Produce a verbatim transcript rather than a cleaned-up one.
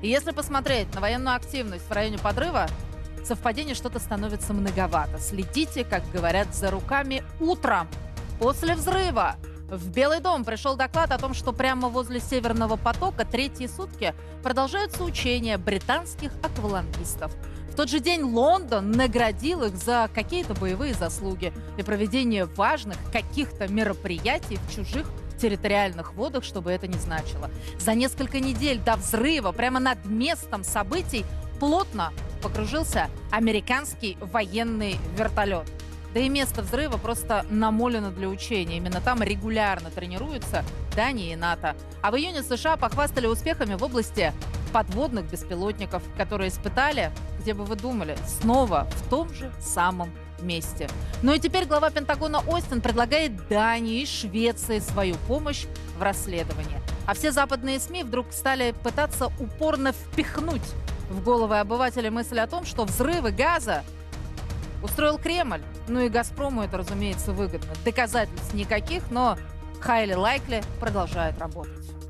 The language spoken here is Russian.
И если посмотреть на военную активность в районе подрыва, совпадений что-то становится многовато. Следите, как говорят, за руками утром, после взрыва. В Белый дом пришел доклад о том, что прямо возле Северного потока третьи сутки продолжаются учения британских аквалангистов. В тот же день Лондон наградил их за какие-то боевые заслуги и проведение важных каких-то мероприятий в чужих территориальных водах, чтобы это не значило. За несколько недель до взрыва прямо над местом событий плотно покружился американский военный вертолет. Да и место взрыва просто намолено для учения. Именно там регулярно тренируются Дания и НАТО. А в июне США похвастали успехами в области подводных беспилотников, которые испытали, где бы вы думали, снова в том же самом месте. Ну и теперь глава Пентагона Остин предлагает Дании и Швеции свою помощь в расследовании. А все западные СМИ вдруг стали пытаться упорно впихнуть в головы обывателей мысль о том, что взрывы газа устроил Кремль. Ну и «Газпрому» это, разумеется, выгодно. Доказательств никаких, но highly likely продолжает работать.